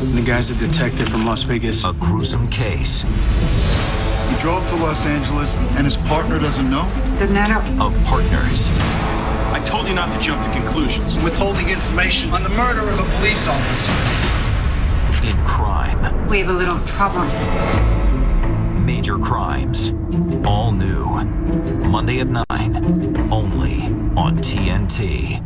The guy's a detective from Las Vegas. A gruesome case. He drove to Los Angeles and his partner doesn't know? Doesn't add up. Of partners. I told you not to jump to conclusions. Withholding information on the murder of a police officer. In crime. We have a little problem. Major Crimes. All new. Monday at 9. Only on TNT.